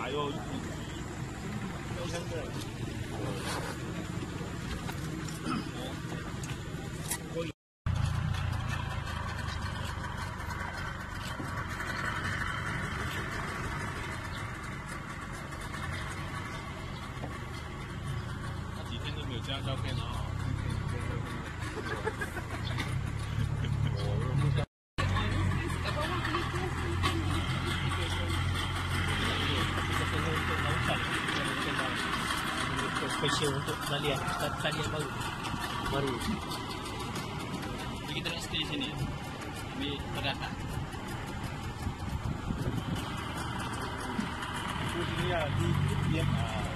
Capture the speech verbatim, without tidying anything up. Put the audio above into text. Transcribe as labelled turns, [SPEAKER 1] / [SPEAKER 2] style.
[SPEAKER 1] 有有香的。他几天都没有这张照片了啊！Special untuk talian talian baru baru. Jadi kita nak stay sini, ambil terdata. Ini ya di dia